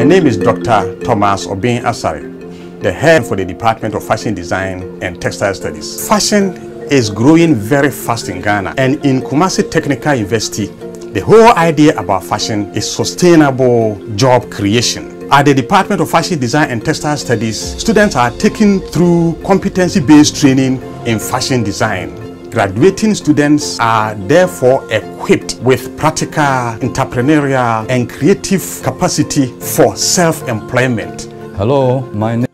name is Dr. Thomas Obin Asare, the head for the Department of Fashion Design and Textile Studies. Fashion is growing very fast in Ghana, and in Kumasi Technical University, the whole idea about fashion is sustainable job creation. At the Department of Fashion Design and Textile Studies, students are taken through competency-based training in fashion design. Graduating students are therefore equipped with practical, entrepreneurial, and creative capacity for self-employment. Hello, my name